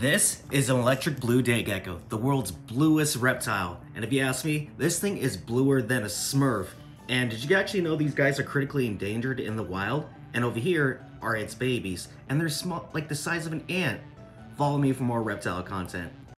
This is an electric blue day gecko, the world's bluest reptile. And if you ask me, this thing is bluer than a Smurf. And did you actually know these guys are critically endangered in the wild? And over here are its babies, and they're small, like the size of an ant. Follow me for more reptile content.